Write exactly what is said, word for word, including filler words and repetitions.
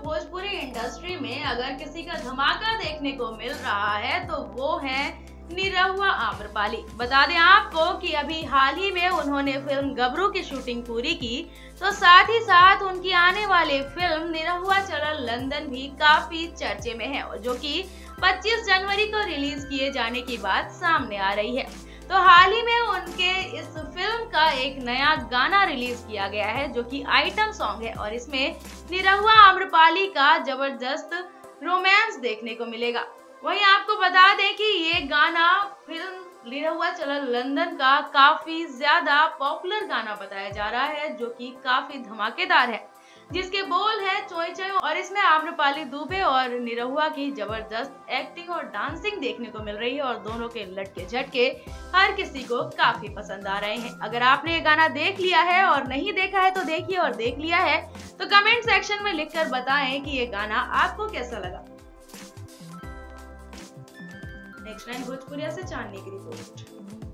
Bhojpuri industry में अगर किसी का धमाका देखने को मिल रहा है तो वो है निरहुआ आम्रपाली। बता दें आपको कि अभी हाल ही में उन्होंने फिल्म गबरू की शूटिंग पूरी की, तो साथ ही साथ उनकी आने वाली फिल्म निरहुआ चलल लंदन भी काफी चर्चे में है, और जो कि पच्चीस जनवरी को रिलीज किए जाने की बात सामने आ रही है। तो हाल ही में उनके इस फिल्म का एक नया गाना रिलीज किया गया है जो कि आइटम सॉन्ग है, और इसमें निरहुआ आम्रपाली का जबरदस्त रोमांस देखने को मिलेगा। वहीं आपको बता दें कि ये गाना फिल्म निरहुआ चलल लंदन का काफी ज्यादा पॉपुलर गाना बताया जा रहा है, जो कि काफी धमाकेदार है, जिसके बोल है चोय चोय, और इसमें आम्रपाली दुबे और निरहुआ की जबरदस्त एक्टिंग और डांसिंग देखने को मिल रही है, और दोनों के लटके झटके हर किसी को काफी पसंद आ रहे हैं। अगर आपने ये गाना देख लिया है और नहीं देखा है तो देखिए, और देख लिया है तो कमेंट सेक्शन में लिखकर बताएं कि ये गाना आपको कैसा लगा। नेक्स्ट टाइम भोजपुरिया से चांदनी की रिपोर्ट।